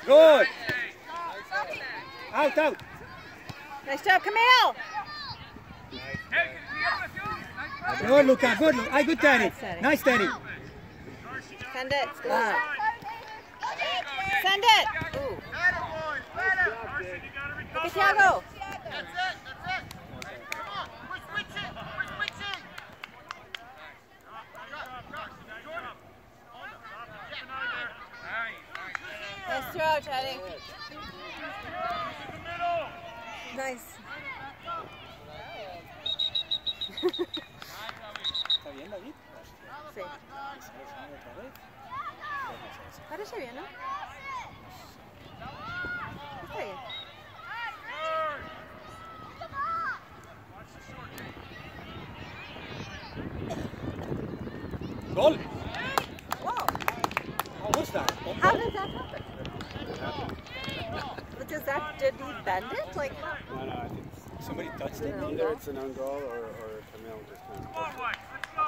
Good. Out, out. Nice job, Camille. Good, Luca. Good. Good, Danny. Nice, Danny. Send it. Send it. Ooh. Look at Thiago. Nice throw, Teddy. Nice. ¿Está bien, David? Sí. Parece bien, ¿no? Está bien. Goal. Wow. How was that? How did that happen? Did he bend it? Like how? No, I think Somebody touched it? either it's an own goal or Camille just kind of touched it.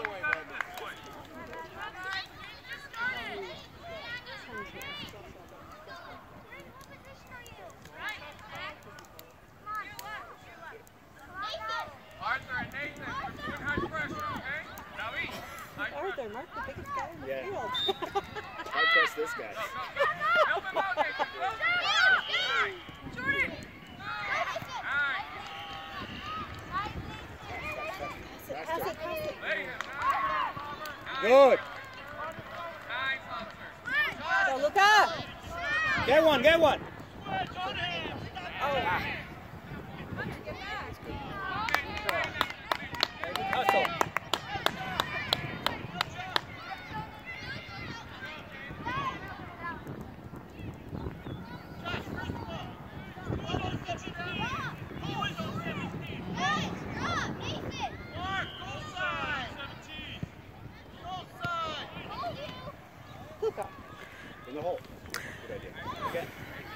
Arthur, Mark, the biggest guy in the field. I trust this guy. Pass it. Good. Go, Luca. Get one, get one. Oh. Hustle. Luca. In the hole. Good idea. Again.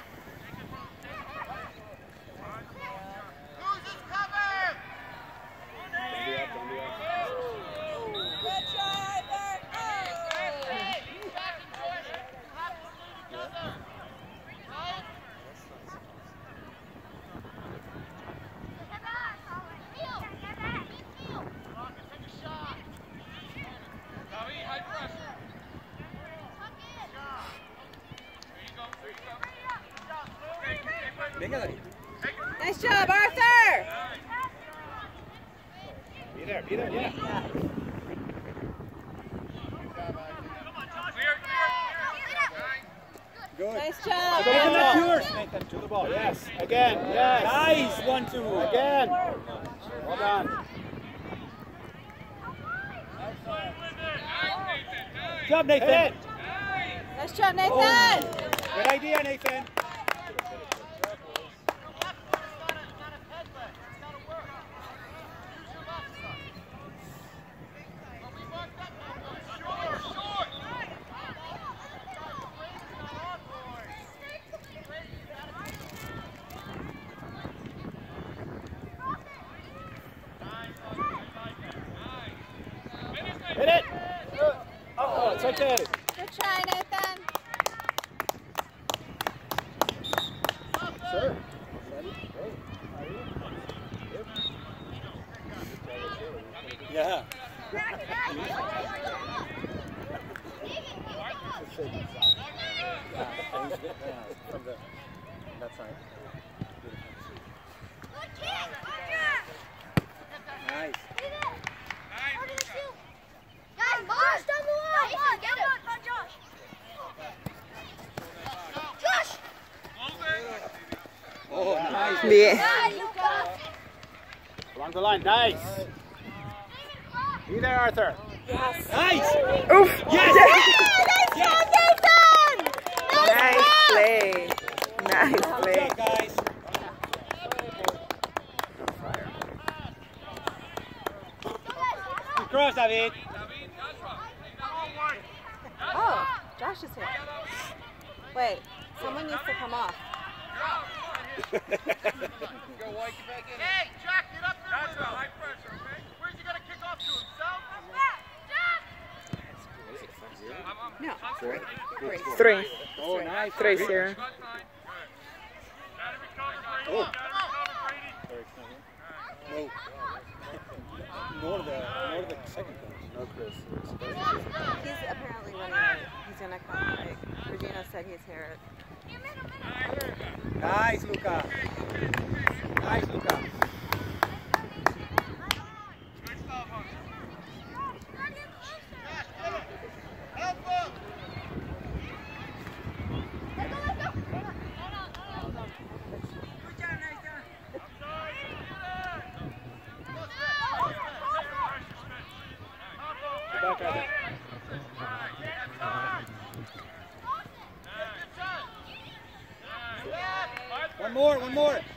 Don't do that. Good try, Mark. Venga, David. Nice job, Arthur. Be there, yeah. Good. Nice job. Nathan, that's yours, Nathan. To the ball, yes. Again, yes. Nice, 1-2. Again. Well done. Good job, Nathan. Hit it. Nice job, Nathan. Good idea, Nathan. Hit it. Oh, it's okay. Good try, Nathan. Sure. Yeah. From that side. Nice. Guys, Josh, down the line! Get it! Josh! Josh! Oh, nice. Bien. Along the line, nice. Be there, Arthur. Yes. Nice. Oof. Yes. Nice job, Nathan. Nice play. Nice Good play. job, guys. Good cross, David. Oh, Josh is here. Wait, someone needs to come off. Hey, Jack, get up there. That's high pressure, okay? Where's he gonna kick off to himself? No. Three. 3. Oh, nice. 3-0. nor the second coach. No, Chris. He's apparently running late. He's gonna come. Like Regina said, he's here. Nice, Luca. Nice, Luca. One more.